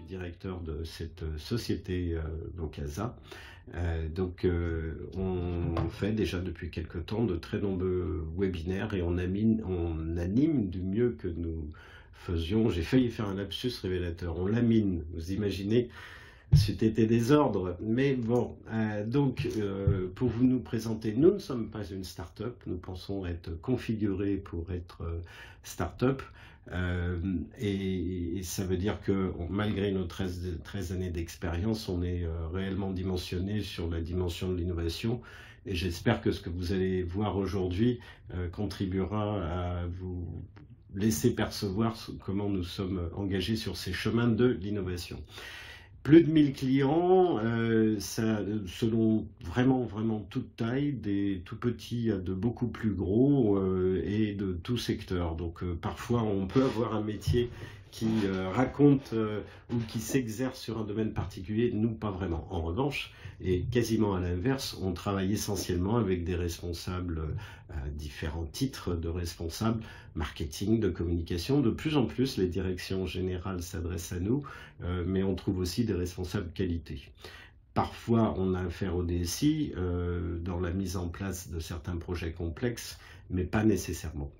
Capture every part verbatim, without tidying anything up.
directeur de cette société euh, Vocasa. Euh, donc euh, on fait déjà depuis quelque temps de très nombreux webinaires et on anime, on anime du mieux que nous faisions. J'ai failli faire un lapsus révélateur. On lamine, vous imaginez, c'eût été des ordres. Mais bon, euh, donc euh, pour vous nous présenter, nous ne sommes pas une start-up. Nous pensons être configurés pour être euh, start-up. Euh, et, et ça veut dire que on, malgré nos treize, treize années d'expérience, on est euh, réellement dimensionné sur la dimension de l'innovation. Et j'espère que ce que vous allez voir aujourd'hui euh, contribuera à vous laisser percevoir comment nous sommes engagés sur ces chemins de l'innovation. Plus de mille clients, euh, ça, selon vraiment, vraiment toute taille, des tout petits à de beaucoup plus gros euh, et de tout secteur. Donc euh, parfois on peut avoir un métier qui euh, raconte euh, ou qui s'exerce sur un domaine particulier, nous pas vraiment. En revanche, et quasiment à l'inverse, on travaille essentiellement avec des responsables à euh, différents titres de responsables, marketing, de communication. De plus en plus, les directions générales s'adressent à nous, euh, mais on trouve aussi des responsables qualité. Parfois, on a affaire au D S I euh, dans la mise en place de certains projets complexes, mais pas nécessairement.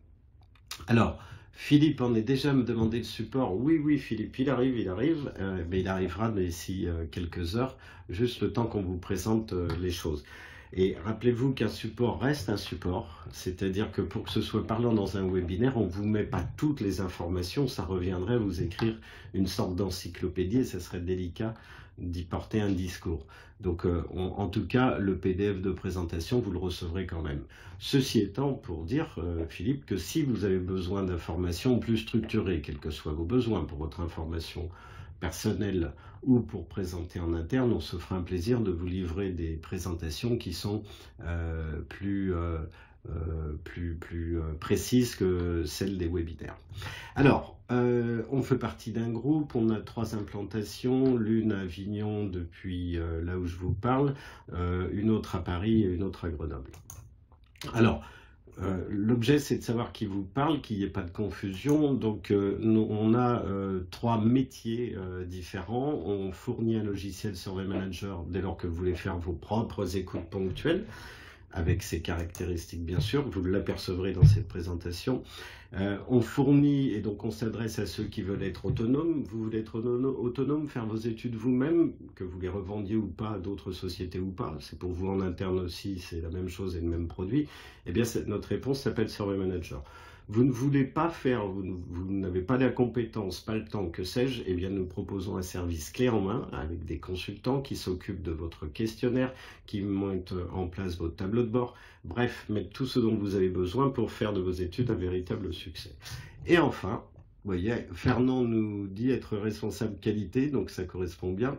Alors, Philippe en est déjà à me demander le support. Oui, oui, Philippe, il arrive, il arrive, euh, mais il arrivera d'ici euh, quelques heures, juste le temps qu'on vous présente euh, les choses. Et rappelez-vous qu'un support reste un support, c'est-à-dire que pour que ce soit parlant dans un webinaire, on ne vous met pas toutes les informations, ça reviendrait à vous écrire une sorte d'encyclopédie et ça serait délicat d'y porter un discours. Donc euh, on, en tout cas, le P D F de présentation, vous le recevrez quand même. Ceci étant, pour dire, euh, Philippe, que si vous avez besoin d'informations plus structurées, quels que soient vos besoins pour votre information personnelle ou pour présenter en interne, on se fera un plaisir de vous livrer des présentations qui sont euh, plus... Euh, Euh, plus, plus euh, précises que celles des webinaires. Alors, euh, on fait partie d'un groupe, on a trois implantations, l'une à Avignon depuis euh, là où je vous parle, euh, une autre à Paris et une autre à Grenoble. Alors, euh, l'objet c'est de savoir qui vous parle, qu'il n'y ait pas de confusion. Donc euh, nous, on a euh, trois métiers euh, différents. On fournit un logiciel Survey Manager dès lors que vous voulez faire vos propres écoutes ponctuelles, avec ses caractéristiques bien sûr, vous l'apercevrez dans cette présentation. Euh, on fournit, et donc on s'adresse à ceux qui veulent être autonomes. Vous voulez être autonome, faire vos études vous-même, que vous les revendiez ou pas à d'autres sociétés ou pas, c'est pour vous en interne aussi, c'est la même chose et le même produit. Eh bien notre réponse s'appelle Survey Manager. Vous ne voulez pas faire, vous, vous n'avez pas la compétence, pas le temps, que sais-je, eh bien nous proposons un service clé en main avec des consultants qui s'occupent de votre questionnaire, qui mettent en place votre tableau de bord, bref, mettre tout ce dont vous avez besoin pour faire de vos études un véritable succès. Et enfin, vous voyez, Fernand nous dit être responsable qualité, donc ça correspond bien.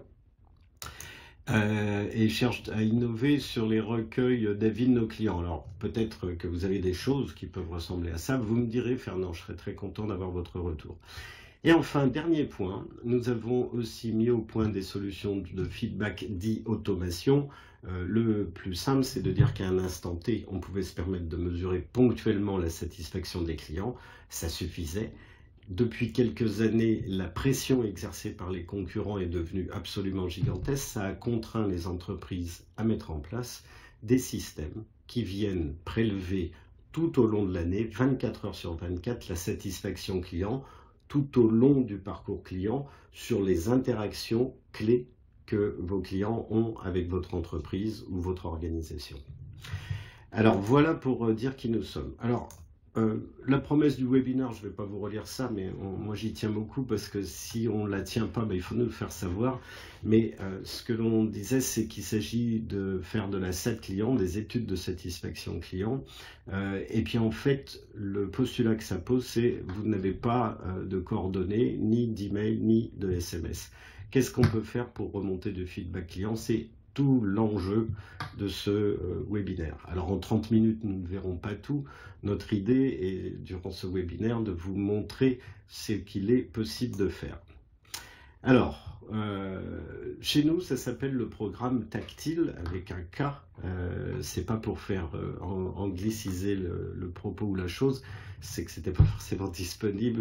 Euh, et cherche à innover sur les recueils d'avis de nos clients. Alors peut-être que vous avez des choses qui peuvent ressembler à ça, vous me direz, Fernand, je serais très content d'avoir votre retour. Et enfin, dernier point, nous avons aussi mis au point des solutions de feedback dit automation. Euh, le plus simple, c'est de dire qu'à un instant T, on pouvait se permettre de mesurer ponctuellement la satisfaction des clients, ça suffisait. Depuis quelques années, la pression exercée par les concurrents est devenue absolument gigantesque. Ça a contraint les entreprises à mettre en place des systèmes qui viennent prélever tout au long de l'année, vingt-quatre heures sur vingt-quatre, la satisfaction client, tout au long du parcours client, sur les interactions clés que vos clients ont avec votre entreprise ou votre organisation. Alors voilà pour dire qui nous sommes. Alors, Euh, la promesse du webinaire, je ne vais pas vous relire ça, mais on, moi j'y tiens beaucoup parce que si on ne la tient pas, ben, il faut nous le faire savoir. Mais euh, ce que l'on disait, c'est qu'il s'agit de faire de la S A T client, des études de satisfaction client. Euh, et puis en fait, le postulat que ça pose, c'est vous n'avez pas euh, de coordonnées, ni d'email, ni de S M S. Qu'est-ce qu'on peut faire pour remonter de feedback client? C'est tout l'enjeu de ce euh, webinaire. Alors en trente minutes, nous ne verrons pas tout. Notre idée est, durant ce webinaire, de vous montrer ce qu'il est possible de faire. Alors, euh, chez nous, ça s'appelle le programme tactile avec un K. Euh, c'est pas pour faire euh, angliciser le, le propos ou la chose, c'est que c'était pas forcément disponible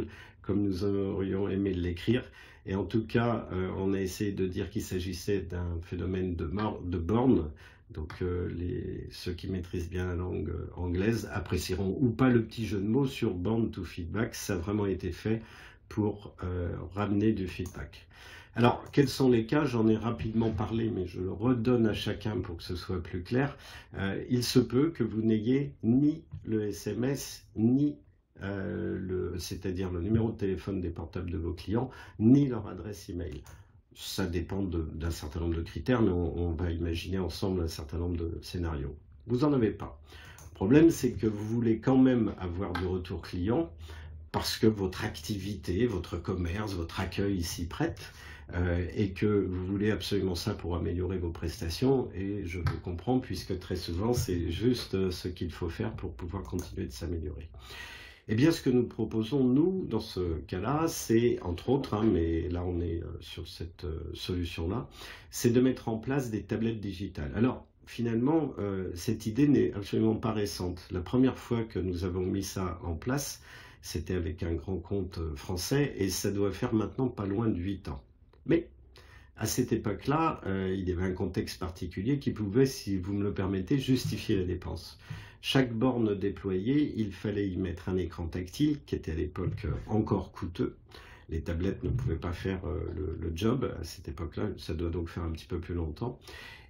comme nous aurions aimé l'écrire. Et en tout cas, euh, on a essayé de dire qu'il s'agissait d'un phénomène de, de borne. Donc euh, les, ceux qui maîtrisent bien la langue anglaise apprécieront ou pas le petit jeu de mots sur born to feedback. Ça a vraiment été fait pour euh, ramener du feedback. Alors, quels sont les cas? J'en ai rapidement parlé, mais je le redonne à chacun pour que ce soit plus clair. Euh, il se peut que vous n'ayez ni le S M S, ni euh, le, c'est-à-dire le numéro de téléphone des portables de vos clients, ni leur adresse email. Ça dépend d'un certain nombre de critères, mais on, on va imaginer ensemble un certain nombre de scénarios. Vous n'en avez pas. Le problème, c'est que vous voulez quand même avoir du retour client, parce que votre activité, votre commerce, votre accueil s'y prête, euh, et que vous voulez absolument ça pour améliorer vos prestations, et je vous comprends, puisque très souvent, c'est juste ce qu'il faut faire pour pouvoir continuer de s'améliorer. Eh bien, ce que nous proposons, nous, dans ce cas-là, c'est, entre autres, hein, mais là, on est sur cette euh, solution-là, c'est de mettre en place des tablettes digitales. Alors, finalement, euh, cette idée n'est absolument pas récente. La première fois que nous avons mis ça en place, c'était avec un grand compte français, et ça doit faire maintenant pas loin de huit ans. Mais à cette époque-là, euh, il y avait un contexte particulier qui pouvait, si vous me le permettez, justifier la dépense. Chaque borne déployée, il fallait y mettre un écran tactile, qui était à l'époque encore coûteux. Les tablettes ne pouvaient pas faire euh, le, le job à cette époque-là, ça doit donc faire un petit peu plus longtemps.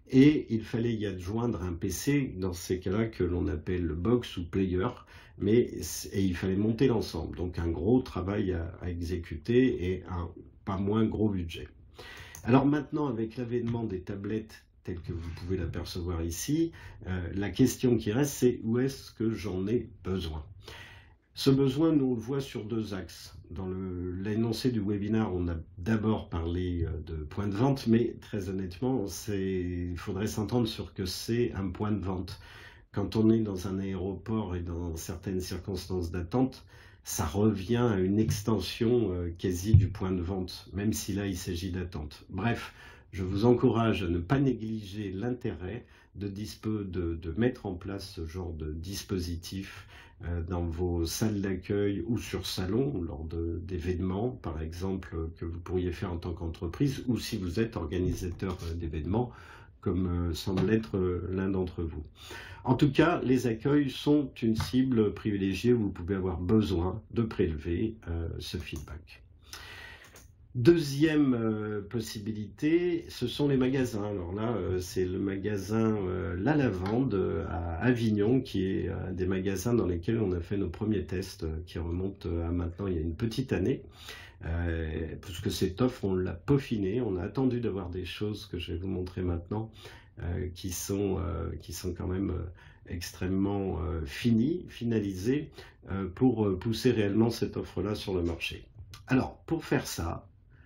Et il fallait y adjoindre un P C, dans ces cas-là, que l'on appelle le box ou player, mais et il fallait monter l'ensemble. Donc un gros travail à, à exécuter et un pas moins gros budget. Alors maintenant, avec l'avènement des tablettes telles que vous pouvez l'apercevoir ici, euh, la question qui reste, c'est où est-ce que j'en ai besoin? Ce besoin, nous on le voit sur deux axes. Dans l'énoncé du webinaire, on a d'abord parlé de point de vente, mais très honnêtement, il faudrait s'entendre sur que c'est un point de vente. Quand on est dans un aéroport et dans certaines circonstances d'attente, ça revient à une extension euh, quasi du point de vente, même si là il s'agit d'attente. Bref, je vous encourage à ne pas négliger l'intérêt de, de, de mettre en place ce genre de dispositif euh, dans vos salles d'accueil ou sur salon, lors d'événements, par exemple, que vous pourriez faire en tant qu'entreprise, ou si vous êtes organisateur d'événements, comme euh, semble l'être euh, l'un d'entre vous. En tout cas, les accueils sont une cible privilégiée où vous pouvez avoir besoin de prélever euh, ce feedback. Deuxième euh, possibilité, ce sont les magasins. Alors là, euh, c'est le magasin euh, La Lavande euh, à Avignon, qui est un des magasins dans lesquels on a fait nos premiers tests, euh, qui remontent à maintenant il y a une petite année. Euh, puisque cette offre, on l'a peaufinée, on a attendu d'avoir des choses que je vais vous montrer maintenant, euh, qui, sont, euh, qui sont quand même euh, extrêmement euh, finies, finalisées, euh, pour euh, pousser réellement cette offre-là sur le marché. Alors, pour faire ça,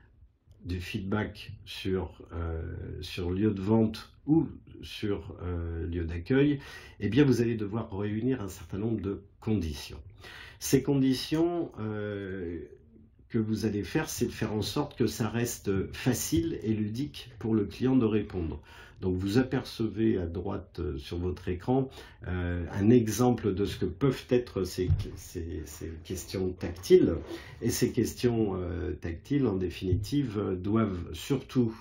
du feedback sur, euh, sur lieu de vente ou sur euh, lieu d'accueil, eh bien vous allez devoir réunir un certain nombre de conditions. Ces conditions euh, que vous allez faire, c'est de faire en sorte que ça reste facile et ludique pour le client de répondre. Donc vous apercevez à droite euh, sur votre écran euh, un exemple de ce que peuvent être ces, ces, ces questions tactiles. Et ces questions euh, tactiles, en définitive, euh, doivent surtout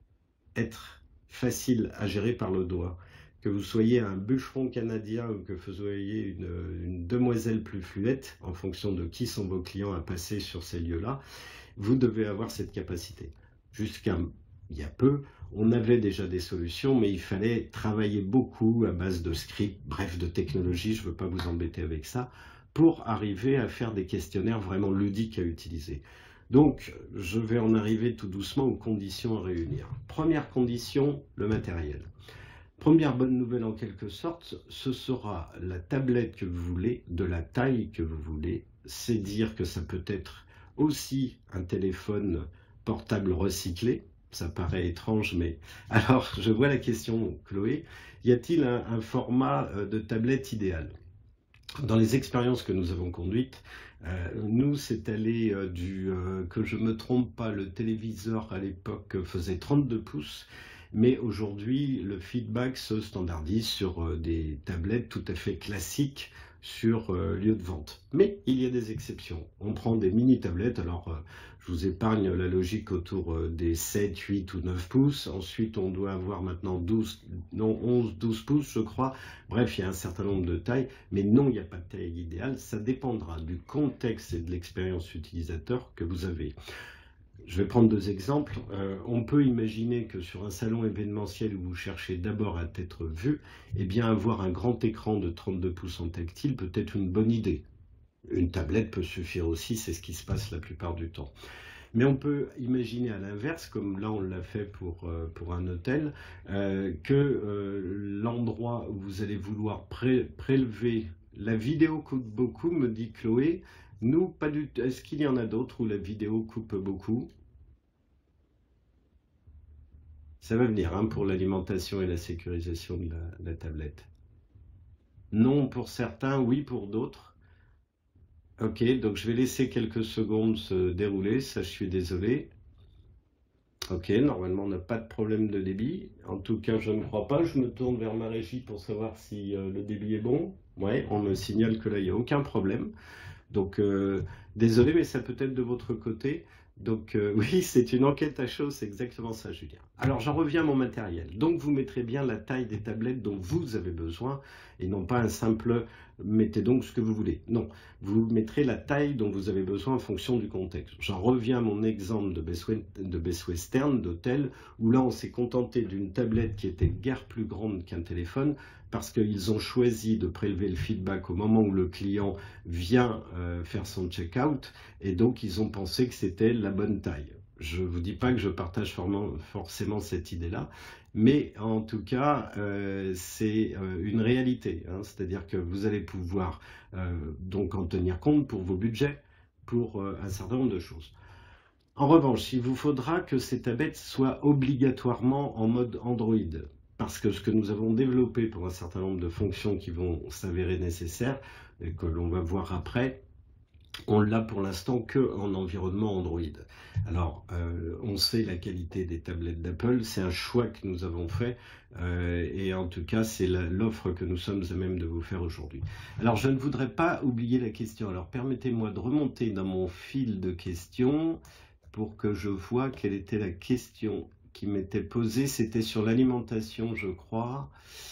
être faciles à gérer par le doigt. Que vous soyez un bûcheron canadien ou que vous soyez une, une demoiselle plus fluette, en fonction de qui sont vos clients à passer sur ces lieux-là, vous devez avoir cette capacité. Jusqu'à il y a peu, on avait déjà des solutions, mais il fallait travailler beaucoup à base de scripts, bref, de technologie, je ne veux pas vous embêter avec ça, pour arriver à faire des questionnaires vraiment ludiques à utiliser. Donc, je vais en arriver tout doucement aux conditions à réunir. Première condition, le matériel. Première bonne nouvelle en quelque sorte, ce sera la tablette que vous voulez, de la taille que vous voulez. C'est dire que ça peut être aussi un téléphone portable recyclé. Ça paraît étrange, mais... Alors, je vois la question, Chloé. Y a-t-il un, un format de tablette idéal? Dans les expériences que nous avons conduites, euh, nous, c'est allé euh, du... Euh, que je me trompe pas, le téléviseur à l'époque faisait trente-deux pouces, mais aujourd'hui, le feedback se standardise sur euh, des tablettes tout à fait classiques sur euh, lieu de vente. Mais il y a des exceptions. On prend des mini-tablettes, alors euh, je vous épargne la logique autour euh, des sept, huit ou neuf pouces. Ensuite, on doit avoir maintenant douze, non, onze, douze pouces, je crois. Bref, il y a un certain nombre de tailles, mais non, il n'y a pas de taille idéale. Ça dépendra du contexte et de l'expérience utilisateur que vous avez. Je vais prendre deux exemples. Euh, on peut imaginer que sur un salon événementiel où vous cherchez d'abord à être vu, eh bien avoir un grand écran de trente-deux pouces en tactile peut être une bonne idée. Une tablette peut suffire aussi, c'est ce qui se passe la plupart du temps. Mais on peut imaginer à l'inverse, comme là on l'a fait pour, euh, pour un hôtel, euh, que euh, l'endroit où vous allez vouloir pré prélever, la vidéo coupe beaucoup, me dit Chloé. Nous, pas du tout. Est-ce qu'il y en a d'autres où la vidéo coupe beaucoup? Ça va venir hein, pour l'alimentation et la sécurisation de la, de la tablette. Non pour certains, oui pour d'autres. Ok, donc je vais laisser quelques secondes se dérouler, ça je suis désolé. Ok, normalement on n'a pas de problème de débit. En tout cas, je ne crois pas. Je me tourne vers ma régie pour savoir si euh, le débit est bon. Ouais, on me signale que là, il n'y a aucun problème. Donc, euh, désolé, mais ça peut être de votre côté. Donc, euh, oui, c'est une enquête à chaud, c'est exactement ça, Julien. Alors, j'en reviens à mon matériel. Donc, vous mettrez bien la taille des tablettes dont vous avez besoin et non pas un simple « mettez donc ce que vous voulez ». Non, vous mettrez la taille dont vous avez besoin en fonction du contexte. J'en reviens à mon exemple de Best, de Best Western, d'hôtel, où là, on s'est contenté d'une tablette qui était guère plus grande qu'un téléphone parce qu'ils ont choisi de prélever le feedback au moment où le client vient euh, faire son check-out et donc ils ont pensé que c'était la bonne taille. Je ne vous dis pas que je partage forcément cette idée-là, mais en tout cas, euh, c'est euh, une réalité. Hein, c'est-à-dire que vous allez pouvoir euh, donc en tenir compte pour vos budgets, pour euh, un certain nombre de choses. En revanche, il vous faudra que ces tablettes soient obligatoirement en mode Android. Parce que ce que nous avons développé pour un certain nombre de fonctions qui vont s'avérer nécessaires, et que l'on va voir après, on l'a pour l'instant que en environnement Android. Alors, euh, on sait la qualité des tablettes d'Apple, c'est un choix que nous avons fait, euh, et en tout cas, c'est l'offre que nous sommes à même de vous faire aujourd'hui. Alors, je ne voudrais pas oublier la question. Alors, permettez-moi de remonter dans mon fil de questions pour que je vois quelle était la question qui m'était posée. C'était sur l'alimentation, je crois.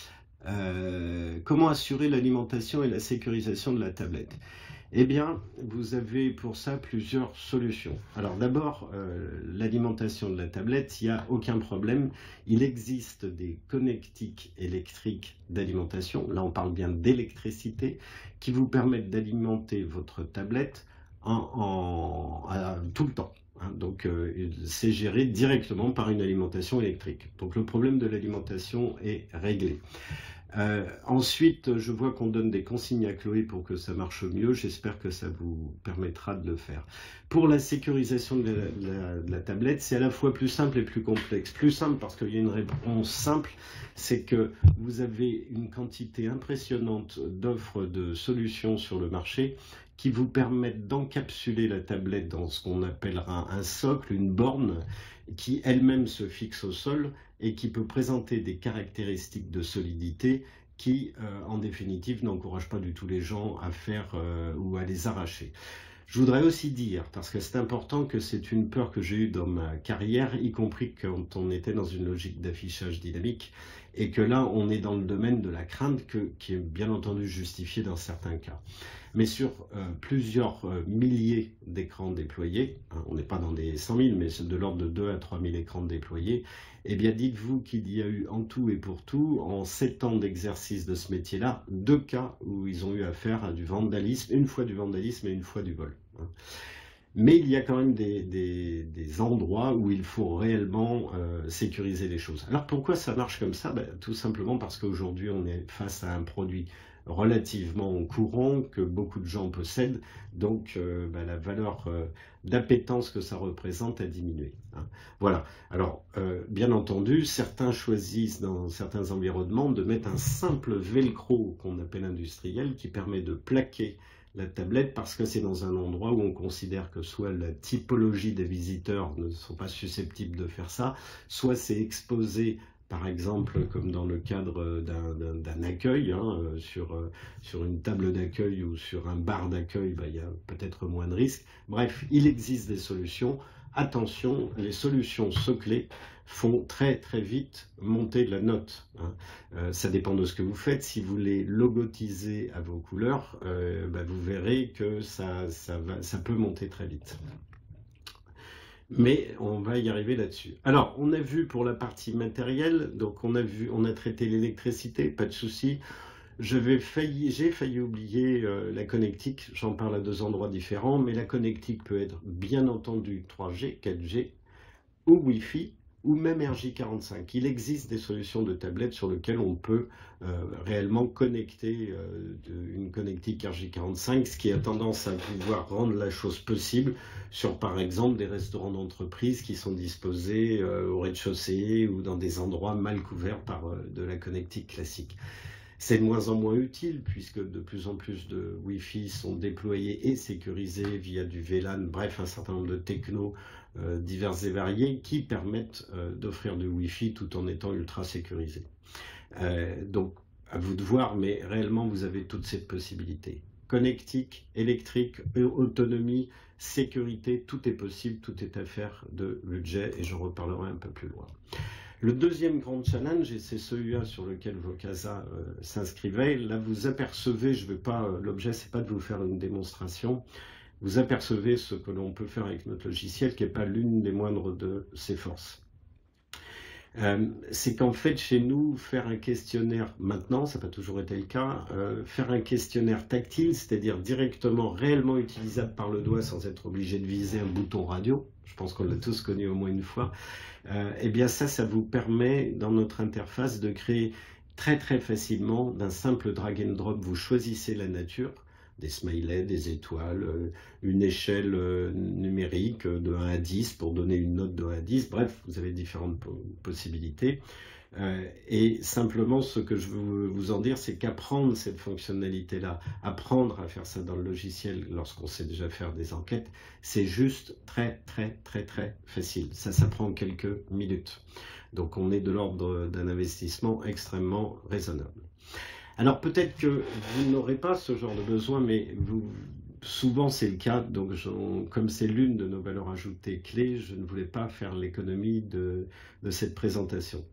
Euh, comment assurer l'alimentation et la sécurisation de la tablette? Eh bien, vous avez pour ça plusieurs solutions. Alors d'abord, euh, l'alimentation de la tablette, il n'y a aucun problème. Il existe des connectiques électriques d'alimentation, là on parle bien d'électricité, qui vous permettent d'alimenter votre tablette en, en, à, tout le temps. Hein. Donc euh, c'est géré directement par une alimentation électrique. Donc le problème de l'alimentation est réglé. Euh, ensuite, je vois qu'on donne des consignes à Chloé pour que ça marche mieux. J'espère que ça vous permettra de le faire. Pour la sécurisation de la, la, de la tablette, c'est à la fois plus simple et plus complexe. Plus simple parce qu'il y a une réponse simple, c'est que vous avez une quantité impressionnante d'offres de solutions sur le marché qui vous permettent d'encapsuler la tablette dans ce qu'on appellera un socle, une borne, qui elle-même se fixe au sol et qui peut présenter des caractéristiques de solidité qui, euh, en définitive, n'encouragent pas du tout les gens à faire euh, ou à les arracher. Je voudrais aussi dire, parce que c'est important, que c'est une peur que j'ai eue dans ma carrière, y compris quand on était dans une logique d'affichage dynamique, et que là, on est dans le domaine de la crainte que, qui est bien entendu justifiée dans certains cas. Mais sur euh, plusieurs euh, milliers d'écrans déployés, hein, on n'est pas dans des cent mille, mais c'est de l'ordre de deux à trois mille écrans déployés, eh bien dites-vous qu'il y a eu en tout et pour tout, en sept ans d'exercice de ce métier-là, deux cas où ils ont eu affaire à du vandalisme, une fois du vandalisme et une fois du vol. Hein. Mais il y a quand même des, des, des endroits où il faut réellement euh, sécuriser les choses. Alors pourquoi ça marche comme ça? Ben, tout simplement parce qu'aujourd'hui on est face à un produit relativement courant que beaucoup de gens possèdent, donc euh, ben, la valeur euh, d'appétence que ça représente a diminué. Hein. Voilà. Alors euh, bien entendu, certains choisissent dans certains environnements de mettre un simple velcro qu'on appelle industriel qui permet de plaquer la tablette parce que c'est dans un endroit où on considère que soit la typologie des visiteurs ne sont pas susceptibles de faire ça, soit c'est exposé par exemple, comme dans le cadre d'un accueil, hein, sur, sur une table d'accueil ou sur un bar d'accueil, bah, il y a peut-être moins de risques. Bref, il existe des solutions. Attention, les solutions soclées font très très vite monter de la note. Hein. Euh, ça dépend de ce que vous faites. Si vous les logotisez à vos couleurs, euh, bah, vous verrez que ça, ça, va, ça peut monter très vite. Mais on va y arriver là-dessus. Alors, on a vu pour la partie matérielle, donc on a vu, on a traité l'électricité, pas de souci. Je vais failli, j'ai failli oublier euh, la connectique, j'en parle à deux endroits différents, mais la connectique peut être bien entendu trois G, quatre G, ou Wi-Fi, ou même R J quarante-cinq. Il existe des solutions de tablettes sur lesquelles on peut euh, réellement connecter euh, de, une connectique R J quarante-cinq, ce qui a tendance à pouvoir rendre la chose possible sur, par exemple, des restaurants d'entreprise qui sont disposés euh, au rez-de-chaussée ou dans des endroits mal couverts par euh, de la connectique classique. C'est de moins en moins utile puisque de plus en plus de Wi-Fi sont déployés et sécurisés via du V LAN, bref, un certain nombre de technos euh, divers et variés qui permettent euh, d'offrir du Wi-Fi tout en étant ultra sécurisé. Euh, donc, à vous de voir, mais réellement, vous avez toutes ces possibilités. Connectique, électrique, autonomie, sécurité, tout est possible, tout est affaire de budget et j'en reparlerai un peu plus loin. Le deuxième grand challenge, et c'est celui-là sur lequel Vocasa euh, s'inscrivait, là vous apercevez, je vais pas, euh, l'objet c'est pas de vous faire une démonstration, vous apercevez ce que l'on peut faire avec notre logiciel qui n'est pas l'une des moindres de ses forces. Euh, c'est qu'en fait chez nous, faire un questionnaire, maintenant, ça n'a pas toujours été le cas, euh, faire un questionnaire tactile, c'est-à-dire directement, réellement utilisable par le doigt sans être obligé de viser un bouton radio, je pense qu'on l'a tous connu au moins une fois, euh, et bien ça, ça vous permet dans notre interface de créer très très facilement d'un simple drag and drop, vous choisissez la nature, des smileys, des étoiles, une échelle numérique de un à dix pour donner une note de un à dix. Bref, vous avez différentes possibilités. Euh, et simplement, ce que je veux vous en dire, c'est qu'apprendre cette fonctionnalité-là, apprendre à faire ça dans le logiciel lorsqu'on sait déjà faire des enquêtes, c'est juste très, très, très, très facile. Ça, ça prend quelques minutes. Donc, on est de l'ordre d'un investissement extrêmement raisonnable. Alors peut-être que vous n'aurez pas ce genre de besoin, mais vous, souvent c'est le cas, donc je, comme c'est l'une de nos valeurs ajoutées clés, je ne voulais pas faire l'économie de, de cette présentation.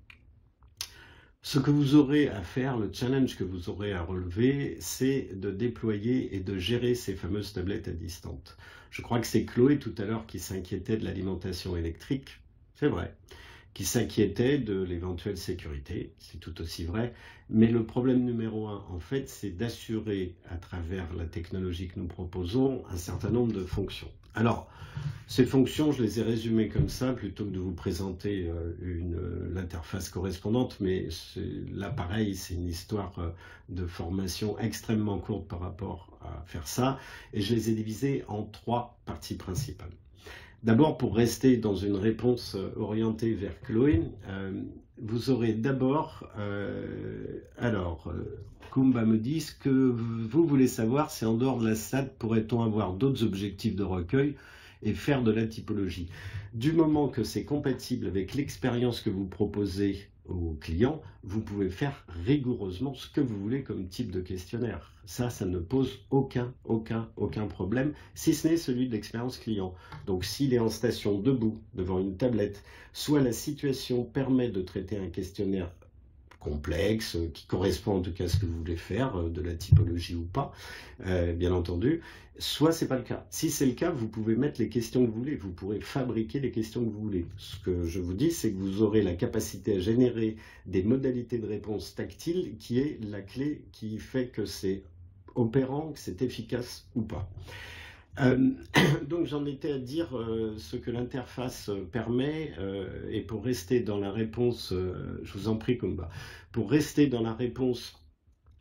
Ce que vous aurez à faire, le challenge que vous aurez à relever, c'est de déployer et de gérer ces fameuses tablettes à distance. Je crois que c'est Chloé tout à l'heure qui s'inquiétait de l'alimentation électrique, c'est vrai, qui s'inquiétait de l'éventuelle sécurité, c'est tout aussi vrai, mais le problème numéro un, en fait, c'est d'assurer à travers la technologie que nous proposons un certain nombre de fonctions. Alors, ces fonctions, je les ai résumées comme ça, plutôt que de vous présenter l'interface correspondante, mais là, pareil, c'est une histoire de formation extrêmement courte par rapport à faire ça, et je les ai divisées en trois parties principales. D'abord, pour rester dans une réponse orientée vers Chloé, euh, vous aurez d'abord, euh, alors, euh, Kumba me dit, ce que vous voulez savoir, c'est en dehors de la S A D, pourrait-on avoir d'autres objectifs de recueil et faire de la typologie? Du moment que c'est compatible avec l'expérience que vous proposez aux clients, vous pouvez faire rigoureusement ce que vous voulez comme type de questionnaire. Ça, ça ne pose aucun, aucun, aucun problème, si ce n'est celui de l'expérience client. Donc, s'il est en station debout, devant une tablette, soit la situation permet de traiter un questionnaire complexe, qui correspond en tout cas à ce que vous voulez faire, de la typologie ou pas, euh, bien entendu, soit c'est pas le cas. Si c'est le cas, vous pouvez mettre les questions que vous voulez, vous pourrez fabriquer les questions que vous voulez. Ce que je vous dis, c'est que vous aurez la capacité à générer des modalités de réponse tactiles, qui est la clé qui fait que c'est opérant, que c'est efficace ou pas. Euh, donc j'en étais à dire euh, ce que l'interface permet, euh, et pour rester dans la réponse, euh, je vous en prie Kumba, pour rester dans la réponse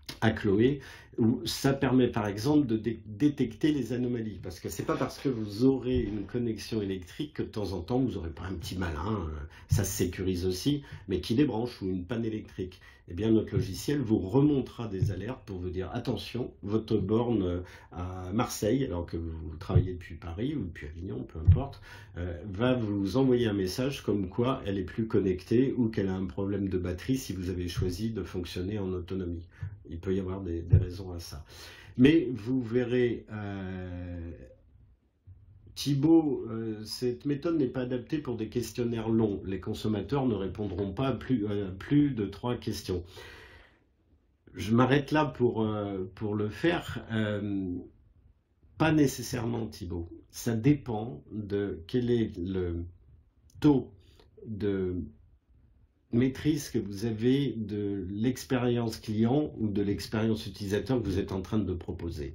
à Chloé, où ça permet par exemple de dé détecter les anomalies, parce que c'est pas parce que vous aurez une connexion électrique que de temps en temps vous n'aurez pas un petit malin, euh, ça se sécurise aussi, mais qui débranche, ou une panne électrique. Eh bien notre logiciel vous remontera des alertes pour vous dire attention, votre borne à Marseille, alors que vous travaillez depuis Paris ou depuis Avignon, peu importe, euh, va vous envoyer un message comme quoi elle est plus connectée ou qu'elle a un problème de batterie si vous avez choisi de fonctionner en autonomie. Il peut y avoir des, des raisons à ça. Mais vous verrez, euh, Thibaut, euh, cette méthode n'est pas adaptée pour des questionnaires longs. Les consommateurs ne répondront pas à plus, euh, plus de trois questions. Je m'arrête là pour, euh, pour le faire. Euh, pas nécessairement, Thibaut. Ça dépend de quel est le taux de maîtrise que vous avez de l'expérience client ou de l'expérience utilisateur que vous êtes en train de proposer.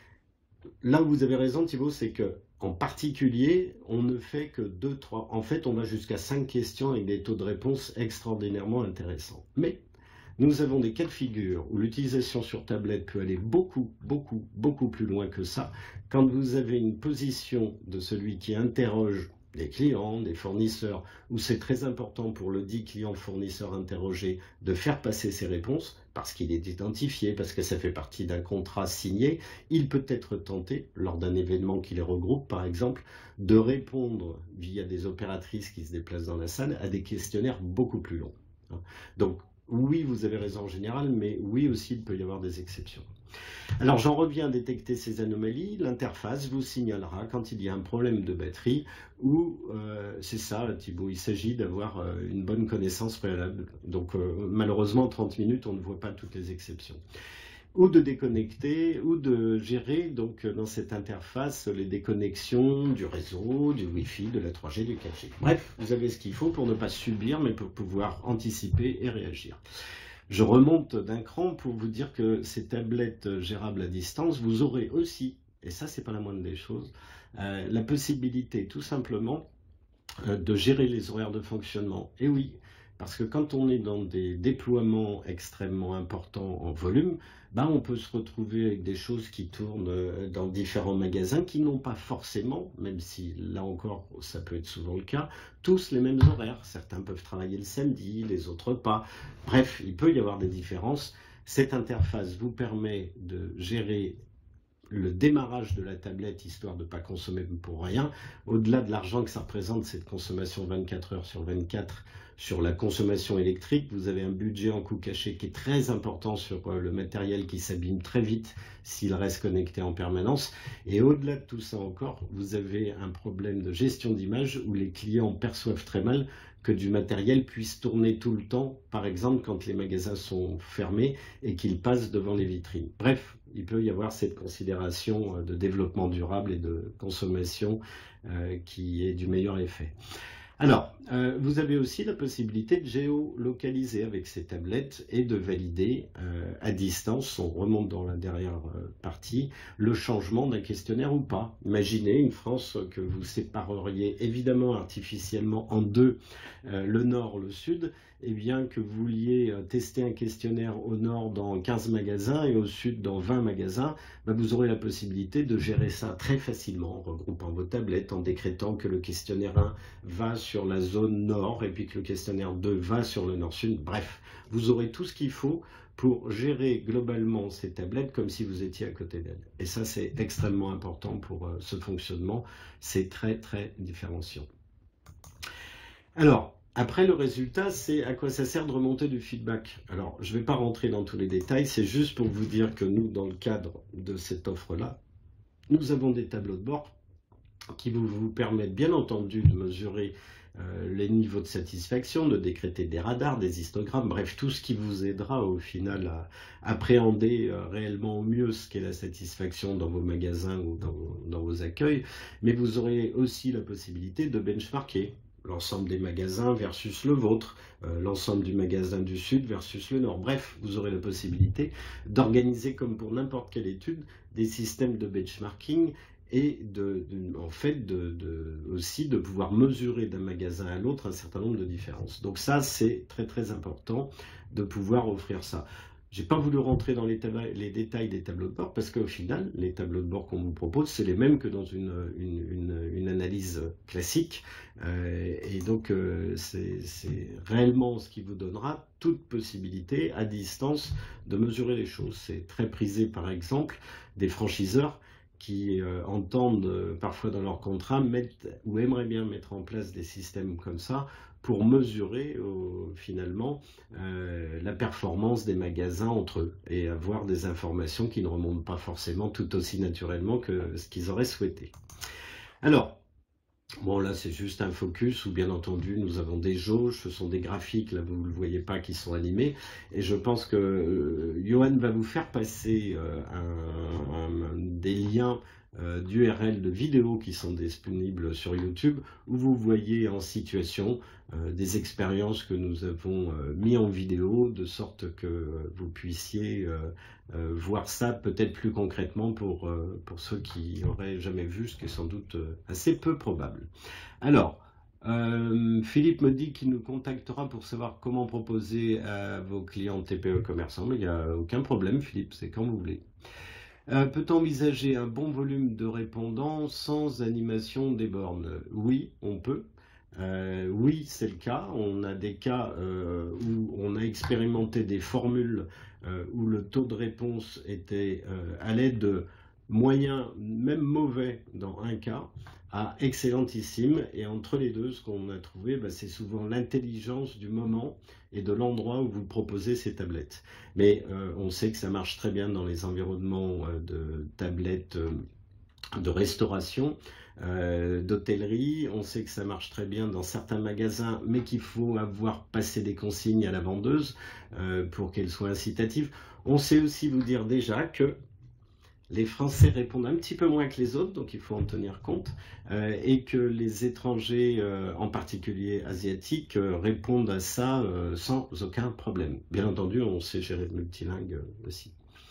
Là où vous avez raison, Thibaut, c'est que en particulier, on ne fait que deux, trois. En fait, on va jusqu'à cinq questions avec des taux de réponse extraordinairement intéressants. Mais nous avons des cas de figure où l'utilisation sur tablette peut aller beaucoup, beaucoup, beaucoup plus loin que ça. Quand vous avez une position de celui qui interroge des clients, des fournisseurs, où c'est très important pour le dit client fournisseur interrogé de faire passer ses réponses, parce qu'il est identifié, parce que ça fait partie d'un contrat signé, il peut être tenté, lors d'un événement qui les regroupe par exemple, de répondre via des opératrices qui se déplacent dans la salle à des questionnaires beaucoup plus longs. Donc oui, vous avez raison en général, mais oui aussi, il peut y avoir des exceptions. Alors j'en reviens à détecter ces anomalies. L'interface vous signalera quand il y a un problème de batterie ou euh, c'est ça, Thibaut, il s'agit d'avoir euh, une bonne connaissance préalable. Donc euh, malheureusement, en trente minutes, on ne voit pas toutes les exceptions. Ou de déconnecter, ou de gérer donc dans cette interface les déconnexions du réseau, du Wi-Fi, de la trois G, du quatre G. Bref, vous avez ce qu'il faut pour ne pas subir, mais pour pouvoir anticiper et réagir. Je remonte d'un cran pour vous dire que ces tablettes gérables à distance, vous aurez aussi, et ça c'est pas la moindre des choses, euh, la possibilité tout simplement euh, de gérer les horaires de fonctionnement. Et oui, parce que quand on est dans des déploiements extrêmement importants en volume, ben on peut se retrouver avec des choses qui tournent dans différents magasins qui n'ont pas forcément, même si là encore ça peut être souvent le cas, tous les mêmes horaires. Certains peuvent travailler le samedi, les autres pas. Bref, il peut y avoir des différences. Cette interface vous permet de gérer le démarrage de la tablette, histoire de ne pas consommer pour rien, au-delà de l'argent que ça représente, cette consommation vingt-quatre heures sur vingt-quatre, sur la consommation électrique, vous avez un budget en coût caché qui est très important sur le matériel qui s'abîme très vite s'il reste connecté en permanence. Et au-delà de tout ça encore, vous avez un problème de gestion d'image où les clients perçoivent très mal que du matériel puisse tourner tout le temps, par exemple quand les magasins sont fermés et qu'ils passent devant les vitrines. Bref, il peut y avoir cette considération de développement durable et de consommation euh, qui est du meilleur effet. Alors, euh, vous avez aussi la possibilité de géolocaliser avec ces tablettes et de valider euh, à distance, on remonte dans la dernière euh, partie, le changement d'un questionnaire ou pas. Imaginez une France que vous sépareriez évidemment artificiellement en deux, euh, le nord, le sud, et bien que vous vouliez euh, tester un questionnaire au nord dans quinze magasins et au sud dans vingt magasins, bah, vous aurez la possibilité de gérer ça très facilement en regroupant vos tablettes, en décrétant que le questionnaire un va sur la zone nord et puis que le questionnaire deux va sur le nord-sud. Bref, vous aurez tout ce qu'il faut pour gérer globalement ces tablettes comme si vous étiez à côté d'elles. Et ça, c'est extrêmement important pour euh, ce fonctionnement. C'est très, très différenciant. Alors, après, le résultat, c'est à quoi ça sert de remonter du feedback. Alors, je ne vais pas rentrer dans tous les détails, c'est juste pour vous dire que nous, dans le cadre de cette offre-là, nous avons des tableaux de bord qui vous, vous permettent bien entendu de mesurer euh, les niveaux de satisfaction, de décréter des radars, des histogrammes, bref, tout ce qui vous aidera au final à appréhender euh, réellement au mieux ce qu'est la satisfaction dans vos magasins ou dans, dans vos accueils. Mais vous aurez aussi la possibilité de benchmarker l'ensemble des magasins versus le vôtre, euh, l'ensemble du magasin du Sud versus le Nord. Bref, vous aurez la possibilité d'organiser, comme pour n'importe quelle étude, des systèmes de benchmarking et de, de, en fait de, de, aussi de pouvoir mesurer d'un magasin à l'autre un certain nombre de différences. Donc ça, c'est très très important de pouvoir offrir ça. J'ai pas voulu rentrer dans les, les détails des tableaux de bord parce qu'au final, les tableaux de bord qu'on vous propose, c'est les mêmes que dans une, une, une, une analyse classique. Euh, et donc, euh, c'est réellement ce qui vous donnera toute possibilité à distance de mesurer les choses. C'est très prisé, par exemple, des franchiseurs qui euh, entendent euh, parfois dans leur contrat mettre, ou aimeraient bien mettre en place des systèmes comme ça pour mesurer euh, finalement euh, la performance des magasins entre eux et avoir des informations qui ne remontent pas forcément tout aussi naturellement que ce qu'ils auraient souhaité. Alors, bon, là, c'est juste un focus où, bien entendu, nous avons des jauges, ce sont des graphiques, là, vous ne le voyez pas, qui sont animés. Et je pense que euh, Johan va vous faire passer euh, un, un, des liens euh, d'U R L de vidéos qui sont disponibles sur YouTube, où vous voyez en situation euh, des expériences que nous avons euh, mis en vidéo, de sorte que euh, vous puissiez euh, euh, voir ça peut-être plus concrètement pour, euh, pour ceux qui n'auraient jamais vu, ce qui est sans doute euh, assez peu probable. Alors, euh, Philippe me dit qu'il nous contactera pour savoir comment proposer à vos clients T P E commerçants, mais il n'y a aucun problème, Philippe, c'est quand vous voulez. Euh, Peut-on envisager un bon volume de répondants sans animation des bornes? Oui, on peut. Euh, oui, c'est le cas. On a des cas euh, où on a expérimenté des formules euh, où le taux de réponse était euh, allait de moyen, même mauvais dans un cas, à excellentissime. Et entre les deux, ce qu'on a trouvé, bah, c'est souvent l'intelligence du moment et de l'endroit où vous proposez ces tablettes. Mais euh, on sait que ça marche très bien dans les environnements euh, de tablettes euh, de restauration, euh, d'hôtellerie. On sait que ça marche très bien dans certains magasins, mais qu'il faut avoir passé des consignes à la vendeuse euh, pour qu'elles soient incitatives. On sait aussi vous dire déjà que les Français répondent un petit peu moins que les autres, donc il faut en tenir compte, euh, et que les étrangers, euh, en particulier asiatiques, euh, répondent à ça euh, sans aucun problème. Bien entendu, on sait gérer le multilingue euh, aussi.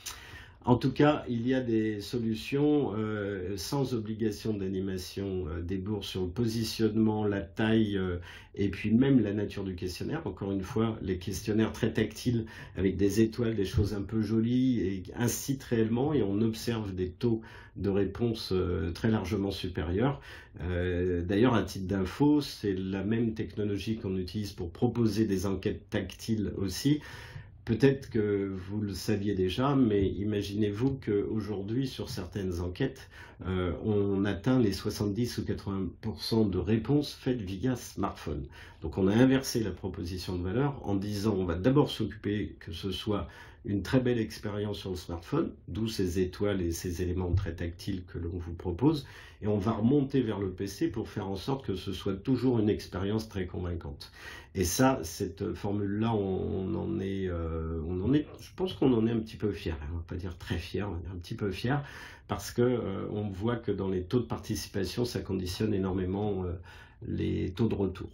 En tout cas, il y a des solutions euh, sans obligation d'animation euh, des bourses sur le positionnement, la taille euh, et puis même la nature du questionnaire. Encore une fois, les questionnaires très tactiles avec des étoiles, des choses un peu jolies et incitent réellement et on observe des taux de réponse euh, très largement supérieurs. Euh, D'ailleurs, à titre d'info, c'est la même technologie qu'on utilise pour proposer des enquêtes tactiles aussi. Peut-être que vous le saviez déjà, mais imaginez-vous qu'aujourd'hui, sur certaines enquêtes, euh, on atteint les soixante-dix ou quatre-vingts pour cent de réponses faites via smartphone. Donc on a inversé la proposition de valeur en disant on va d'abord s'occuper que ce soit une très belle expérience sur le smartphone, d'où ces étoiles et ces éléments très tactiles que l'on vous propose, et on va remonter vers le P C pour faire en sorte que ce soit toujours une expérience très convaincante. Et ça, cette formule-là, on, on en est, euh, on en est, je pense qu'on en est un petit peu fiers. On va pas dire très fiers, on est un petit peu fiers parce que euh, on voit que dans les taux de participation, ça conditionne énormément euh, les taux de retour.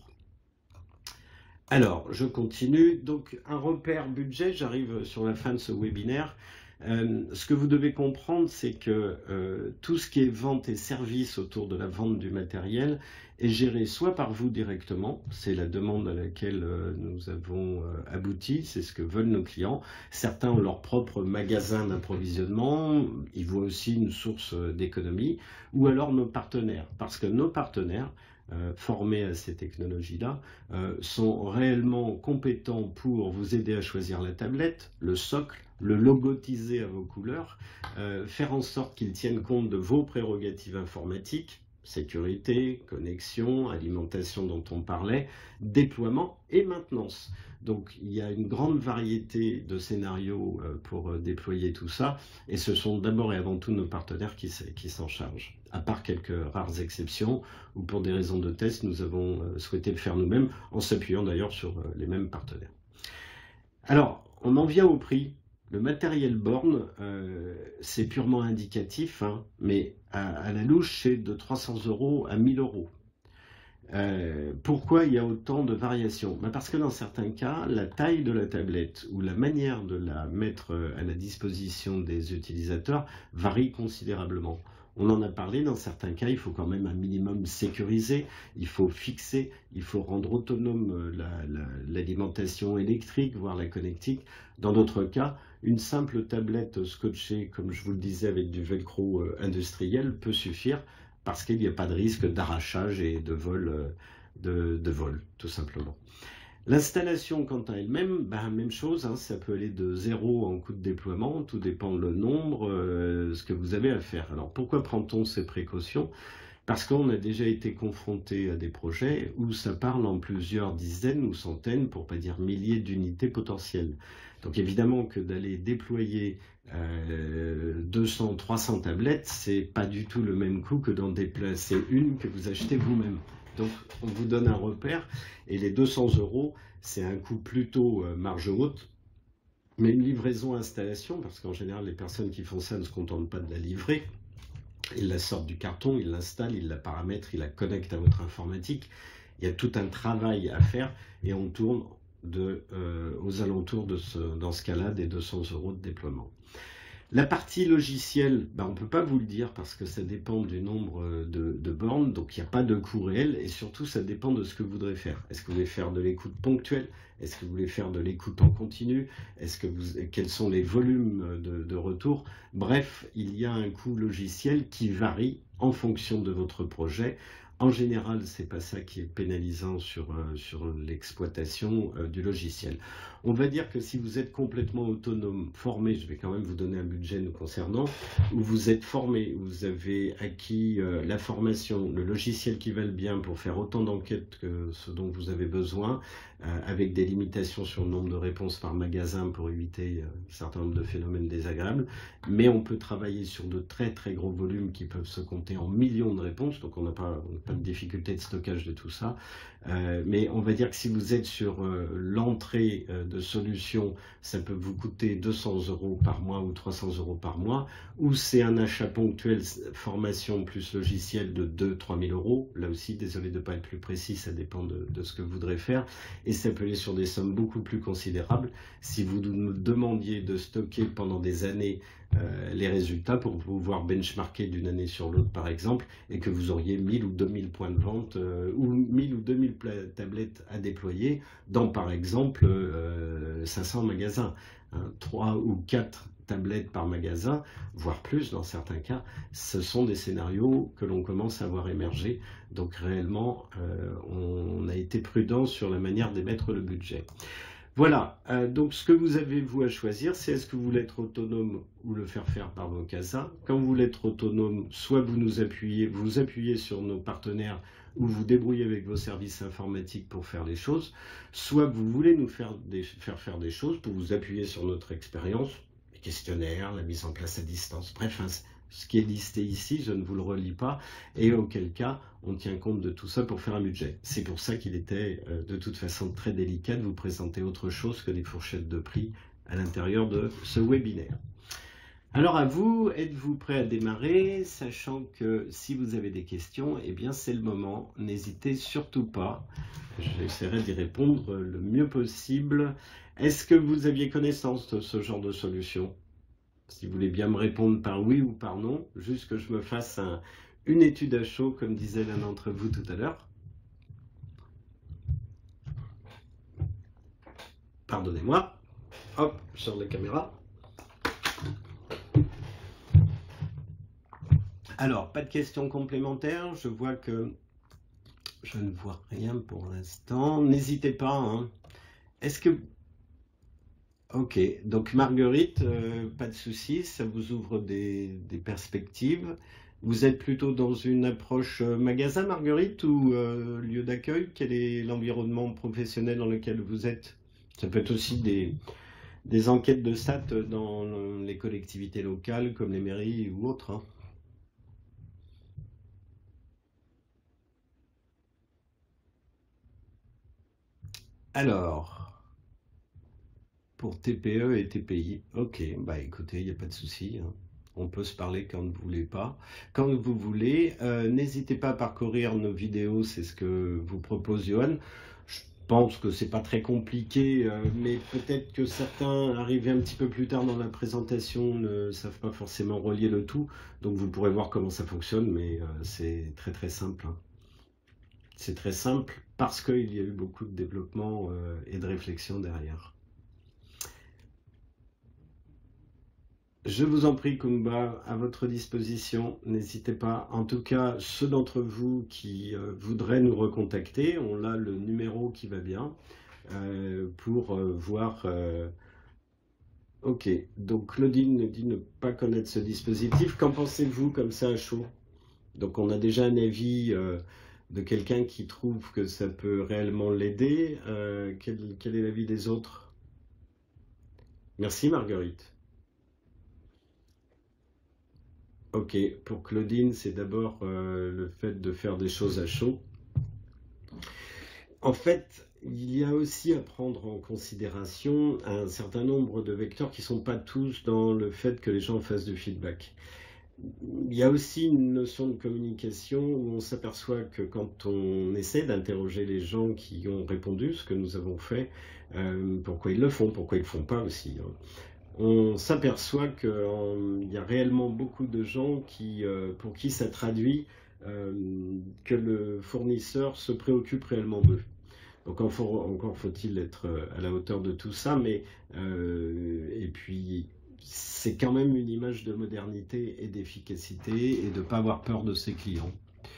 Alors, je continue. Donc, un repère budget, j'arrive sur la fin de ce webinaire. Euh, ce que vous devez comprendre, c'est que euh, tout ce qui est vente et service autour de la vente du matériel est géré soit par vous directement, c'est la demande à laquelle euh, nous avons euh, abouti, c'est ce que veulent nos clients. Certains ont leur propre magasin d'approvisionnement, ils voient aussi une source d'économie, ou alors nos partenaires, parce que nos partenaires, Euh, formés à ces technologies-là, euh, sont réellement compétents pour vous aider à choisir la tablette, le socle, le logotiser à vos couleurs, euh, faire en sorte qu'ils tiennent compte de vos prérogatives informatiques, sécurité, connexion, alimentation dont on parlait, déploiement et maintenance. Donc il y a une grande variété de scénarios euh, pour euh, déployer tout ça, et ce sont d'abord et avant tout nos partenaires qui, qui s'en chargent, à part quelques rares exceptions, où pour des raisons de test, nous avons euh, souhaité le faire nous-mêmes, en s'appuyant d'ailleurs sur euh, les mêmes partenaires. Alors, on en vient au prix. Le matériel borne, euh, c'est purement indicatif, hein, mais à, à la louche, c'est de trois cents euros à mille euros. Euh, pourquoi il y a autant de variations? Ben parce que dans certains cas, la taille de la tablette ou la manière de la mettre à la disposition des utilisateurs varie considérablement. On en a parlé, dans certains cas, il faut quand même un minimum sécuriser, il faut fixer, il faut rendre autonome l'alimentation la, la, électrique, voire la connectique. Dans d'autres cas, une simple tablette scotchée, comme je vous le disais, avec du velcro industriel peut suffire, parce qu'il n'y a pas de risque d'arrachage et de vol, de, de vol, tout simplement. L'installation, quant à elle-même, ben, même chose, hein, ça peut aller de zéro en coût de déploiement, tout dépend le nombre, euh, ce que vous avez à faire. Alors pourquoi prend-on ces précautions? Parce qu'on a déjà été confronté à des projets où ça parle en plusieurs dizaines ou centaines, pour pas dire milliers d'unités potentielles. Donc évidemment que d'aller déployer euh, deux cents, trois cents tablettes, c'est pas du tout le même coût que d'en déplacer une que vous achetez vous-même. Donc on vous donne un repère, et les deux cents euros, c'est un coût plutôt euh, marge haute, mais une livraison installation, parce qu'en général les personnes qui font ça ne se contentent pas de la livrer. Ils la sortent du carton, ils l'installent, ils la paramètrent, ils la connectent à votre informatique. Il y a tout un travail à faire, et on tourne de, euh, aux alentours, de ce, dans ce cas-là, des deux cents euros de déploiement. La partie logicielle, ben on ne peut pas vous le dire parce que ça dépend du nombre de, de bornes, donc il n'y a pas de coût réel, et surtout ça dépend de ce que vous voudrez faire. Est-ce que vous voulez faire de l'écoute ponctuelle? Est-ce que vous voulez faire de l'écoute en continu? Est-ce que vous, quels sont les volumes de, de retour? Bref, il y a un coût logiciel qui varie en fonction de votre projet. En général, ce n'est pas ça qui est pénalisant sur, euh, sur l'exploitation euh, du logiciel. On va dire que si vous êtes complètement autonome, formé, je vais quand même vous donner un budget nous concernant, où vous êtes formé, vous avez acquis euh, la formation, le logiciel qui va le bien pour faire autant d'enquêtes que ce dont vous avez besoin, euh, avec des limitations sur le nombre de réponses par magasin pour éviter euh, un certain nombre de phénomènes désagréables, mais on peut travailler sur de très très gros volumes qui peuvent se compter en millions de réponses, donc on n'a pas, pas de difficulté de stockage de tout ça, euh, mais on va dire que si vous êtes sur euh, l'entrée euh, de solutions, ça peut vous coûter deux cents euros par mois ou trois cents euros par mois, ou c'est un achat ponctuel, formation plus logiciel de deux à trois mille euros, là aussi désolé de ne pas être plus précis, ça dépend de, de ce que vous voudrez faire, et ça peut aller sur des sommes beaucoup plus considérables si vous nous demandiez de stocker pendant des années Euh, les résultats pour pouvoir benchmarker d'une année sur l'autre par exemple, et que vous auriez mille ou deux mille points de vente euh, ou mille ou deux mille tablettes à déployer dans par exemple euh, cinq cents magasins, hein, trois ou quatre tablettes par magasin, voire plus dans certains cas. Ce sont des scénarios que l'on commence à voir émerger, donc réellement euh, on a été prudent sur la manière d'émettre le budget. Voilà, euh, donc ce que vous avez vous à choisir, c'est est-ce que vous voulez être autonome ou le faire faire par vos casas. Quand vous voulez être autonome, soit vous nous appuyez, vous appuyez sur nos partenaires ou vous débrouillez avec vos services informatiques pour faire les choses, soit vous voulez nous faire, des, faire faire des choses pour vous appuyer sur notre expérience, les questionnaires, la mise en place à distance, bref, hein, ce qui est listé ici, je ne vous le relis pas, et auquel cas, on tient compte de tout ça pour faire un budget. C'est pour ça qu'il était euh, de toute façon très délicat de vous présenter autre chose que des fourchettes de prix à l'intérieur de ce webinaire. Alors à vous, êtes-vous prêt à démarrer, sachant que si vous avez des questions, eh bien c'est le moment, n'hésitez surtout pas, j'essaierai d'y répondre le mieux possible. Est-ce que vous aviez connaissance de ce genre de solution ? Si vous voulez bien me répondre par oui ou par non, juste que je me fasse un, une étude à chaud, comme disait l'un d'entre vous tout à l'heure. Pardonnez-moi. Hop, je sors la caméra. Alors, pas de questions complémentaires. Je vois que je ne vois rien pour l'instant. N'hésitez pas. Hein. Est-ce que... Ok, donc Marguerite, euh, pas de souci, ça vous ouvre des, des perspectives. Vous êtes plutôt dans une approche magasin, Marguerite, ou euh, lieu d'accueil? Quel est l'environnement professionnel dans lequel vous êtes? Ça peut être aussi des, des enquêtes de S A T dans les collectivités locales, comme les mairies ou autres. Hein. Alors... Pour T P E et T P I. Ok, bah écoutez, il n'y a pas de souci. Hein. On peut se parler quand vous voulez pas, quand vous voulez. Euh, n'hésitez pas à parcourir nos vidéos, c'est ce que vous propose Johan. Je pense que c'est pas très compliqué, euh, mais peut-être que certains, arrivés un petit peu plus tard dans la présentation, ne savent pas forcément relier le tout. Donc vous pourrez voir comment ça fonctionne, mais euh, c'est très très simple. Hein. C'est très simple parce qu'il y a eu beaucoup de développement euh, et de réflexion derrière. Je vous en prie, Kumba, à votre disposition. N'hésitez pas. En tout cas, ceux d'entre vous qui euh, voudraient nous recontacter, on a le numéro qui va bien euh, pour euh, voir... Euh... Ok, donc Claudine nous dit ne pas connaître ce dispositif. Qu'en pensez-vous comme ça à chaud? Donc on a déjà un avis euh, de quelqu'un qui trouve que ça peut réellement l'aider. Euh, quel, quel est l'avis des autres? Merci Marguerite. Ok, pour Claudine, c'est d'abord euh, le fait de faire des choses à chaud. En fait, il y a aussi à prendre en considération un certain nombre de vecteurs qui ne sont pas tous dans le fait que les gens fassent du feedback. Il y a aussi une notion de communication où on s'aperçoit que quand on essaie d'interroger les gens qui ont répondu, ce que nous avons fait, euh, pourquoi ils le font, pourquoi ils ne le font pas aussi, hein. On s'aperçoit qu'il y a réellement beaucoup de gens qui, euh, pour qui ça traduit euh, que le fournisseur se préoccupe réellement d'eux. Donc encore, encore faut-il être à la hauteur de tout ça, mais euh, et puis c'est quand même une image de modernité et d'efficacité et de ne pas avoir peur de ses clients.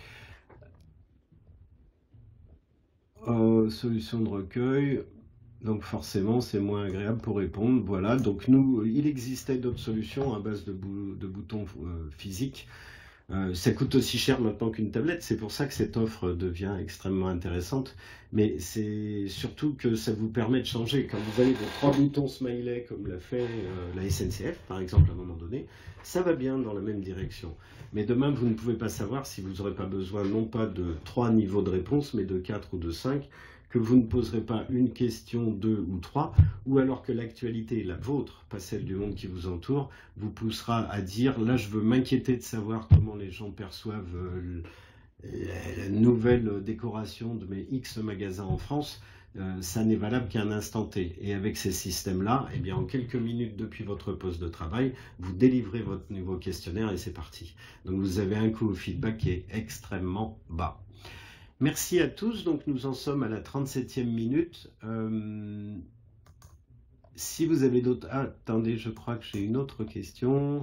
Euh, solution de recueil. Donc forcément, c'est moins agréable pour répondre. Voilà, donc nous, il existait d'autres solutions à base de, bou de boutons euh, physiques. Euh, ça coûte aussi cher maintenant qu'une tablette. C'est pour ça que cette offre devient extrêmement intéressante. Mais c'est surtout que ça vous permet de changer. Quand vous avez vos trois boutons smiley, comme l'a fait euh, la S N C F, par exemple, à un moment donné, ça va bien dans la même direction. Mais demain, vous ne pouvez pas savoir si vous n'aurez pas besoin non pas de trois niveaux de réponse, mais de quatre ou de cinq, que vous ne poserez pas une question, deux ou trois, ou alors que l'actualité, la vôtre, pas celle du monde qui vous entoure, vous poussera à dire, là je veux m'inquiéter de savoir comment les gens perçoivent euh, la, la nouvelle décoration de mes X magasins en France, euh, ça n'est valable qu'un instant T. Et avec ces systèmes-là, eh bien, en quelques minutes depuis votre poste de travail, vous délivrez votre nouveau questionnaire et c'est parti. Donc vous avez un coût au feedback qui est extrêmement bas. Merci à tous, donc nous en sommes à la trente-septième minute. Euh, si vous avez d'autres... Ah, attendez, je crois que j'ai une autre question.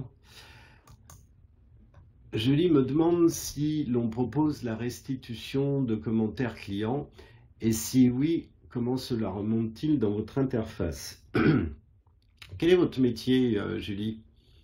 Julie me demande si l'on propose la restitution de commentaires clients et si oui, comment cela remonte-t-il dans votre interface? Quel est votre métier, euh, Julie?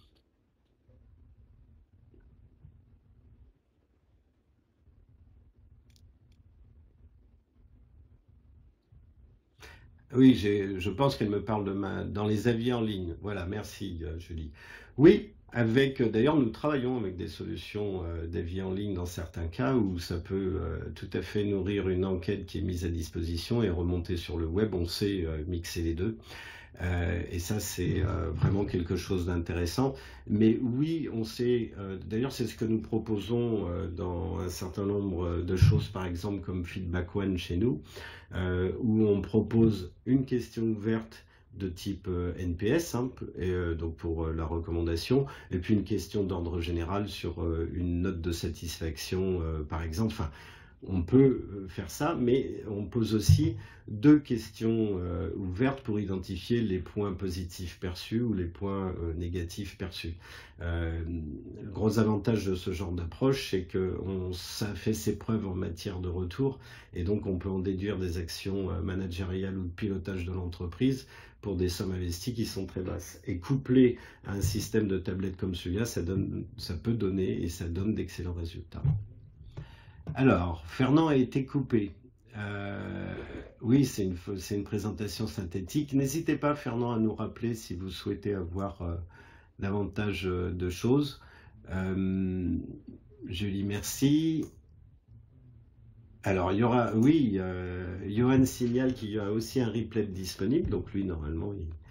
Oui, je pense qu'elle me parle de ma, dans les avis en ligne. Voilà, merci euh, Julie. Oui, avec, d'ailleurs nous travaillons avec des solutions euh, d'avis en ligne dans certains cas où ça peut euh, tout à fait nourrir une enquête qui est mise à disposition et remonter sur le web, on sait euh, mixer les deux. Euh, et ça, c'est euh, vraiment quelque chose d'intéressant. Mais oui, on sait, euh, d'ailleurs, c'est ce que nous proposons euh, dans un certain nombre de choses, par exemple comme Feedback One chez nous, euh, où on propose une question ouverte de type euh, N P S, hein, et, euh, donc pour euh, la recommandation, et puis une question d'ordre général sur euh, une note de satisfaction, euh, par exemple. Enfin, on peut faire ça, mais on pose aussi deux questions euh, ouvertes pour identifier les points positifs perçus ou les points euh, négatifs perçus. Euh, le gros avantage de ce genre d'approche, c'est que on, ça fait ses preuves en matière de retour, et donc on peut en déduire des actions euh, managériales ou de pilotage de l'entreprise pour des sommes investies qui sont très basses. Et couplé à un système de tablette comme celui-là, ça, donne, ça peut donner et ça donne d'excellents résultats. Alors, Fernand a été coupé. Euh, oui, c'est une, c'est une présentation synthétique. N'hésitez pas, Fernand, à nous rappeler si vous souhaitez avoir euh, davantage euh, de choses. Euh, Julie, merci. Alors, il y aura, oui, euh, Johan signale qu'il y a aussi un replay disponible. Donc, lui, normalement, il,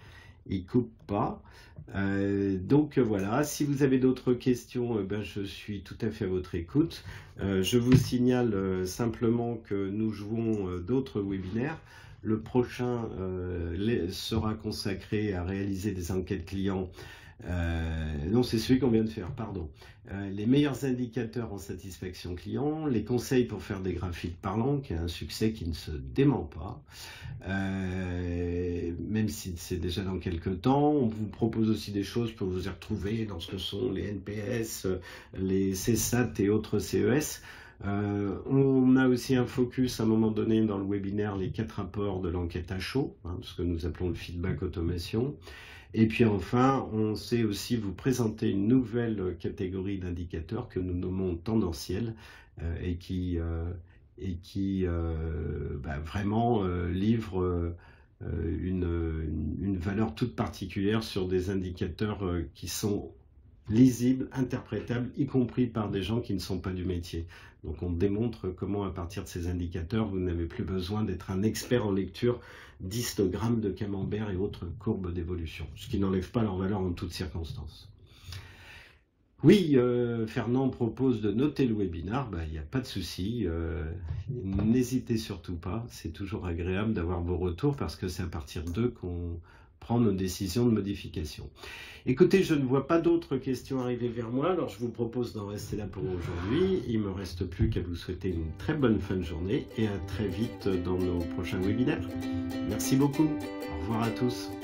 il coupe pas. Euh, donc voilà, si vous avez d'autres questions, euh, ben, je suis tout à fait à votre écoute. Euh, je vous signale euh, simplement que nous jouons euh, d'autres webinaires. Le prochain euh, les, sera consacré à réaliser des enquêtes clients. Euh, non, c'est celui qu'on vient de faire, pardon. Euh, les meilleurs indicateurs en satisfaction client, les conseils pour faire des graphiques parlants, qui est un succès qui ne se dément pas, euh, même si c'est déjà dans quelques temps. On vous propose aussi des choses pour vous y retrouver dans ce que sont les N P S, les C S A T et autres C E S. Euh, on a aussi un focus à un moment donné dans le webinaire, les quatre rapports de l'enquête à chaud, hein, ce que nous appelons le feedback automation. Et puis enfin, on sait aussi vous présenter une nouvelle catégorie d'indicateurs que nous nommons tendanciels euh, et qui, euh, et qui euh, bah, vraiment euh, livre euh, une, une valeur toute particulière sur des indicateurs euh, qui sont lisibles, interprétables, y compris par des gens qui ne sont pas du métier. Donc on démontre comment à partir de ces indicateurs, vous n'avez plus besoin d'être un expert en lecture d'histogrammes de camembert et autres courbes d'évolution, ce qui n'enlève pas leur valeur en toutes circonstances. Oui, euh, Fernand propose de noter le webinar, il n'y a pas de souci, euh, n'hésitez surtout pas, c'est toujours agréable d'avoir vos retours parce que c'est à partir d'eux qu'on prend nos décisions de modification. Écoutez, je ne vois pas d'autres questions arriver vers moi, alors je vous propose d'en rester là pour aujourd'hui. Il ne me reste plus qu'à vous souhaiter une très bonne fin de journée et à très vite dans nos prochains webinaires. Merci beaucoup, au revoir à tous.